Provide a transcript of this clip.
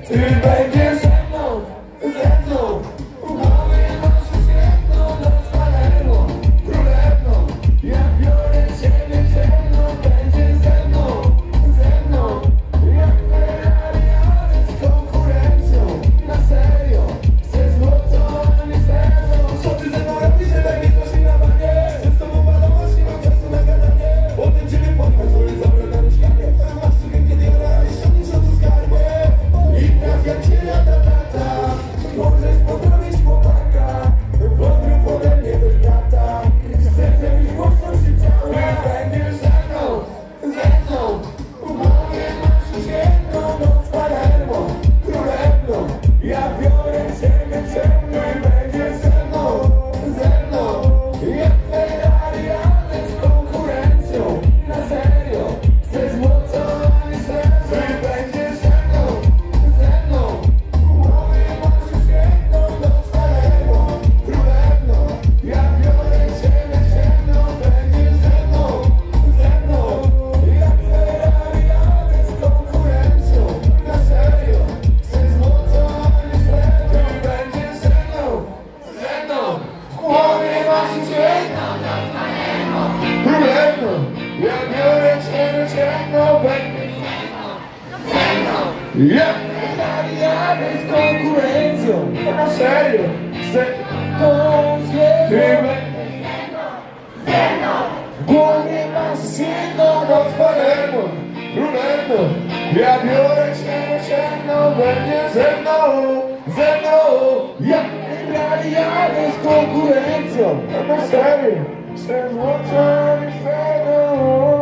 Ty będziesz ze mną, umowy masz już jedną noc Palermo, królewną. Ja biorę ciebie ciemno, będziesz ze mną, jak Ferrari, ale z konkurencją. Na serio, chcę złoto, a nie srebro. Co ty ze mną robisz, że tak nie ktoś mi na banie? Chcę z tobą balować, nie mam czasu na gadanie. Potem ciebie podchodź, żeby zabrać na mieszkanie. Masz sobie kiedy ja ściągniesz o to skarbę. I trafia cię lata. Możesz pozdrowić chłopaka. Pozdrów ode mnie też brata. Chcę, żebyś głośno krzyczał. Ty będziesz ze mną, umowy masz już jedną noc Palermo, królewną. Ja biorę ciebie ciemno i będziesz ze mną, jak Ferrari, ale z konkurencją. Na serio, chcę złoto, a nie srebro. Ty będziesz ze mną, umowy masz już jedną noc Palermo, królewną. Ja biorę ciebie ciemno, będziesz ze mną, jak Ferrari, ale z konkurencją. Na serio, chcę złoto, a nie srebro. Ty będziesz ze mną, w głowie masz już jedną noc Palermo, królewną. Ja biorę ciebie ciemno, będziesz ze mną, jak Ferrari, ale z konkurencją. Na serio, chcę to złego. Ty będziesz ze mną, w głowie masz już jedną noc Palermo, królewną. Ja biorę ciebie ciemno, będziesz ze mną, jak Ferrari, ale z konkurencją. Na serio, chcę złoto, a nie srebro.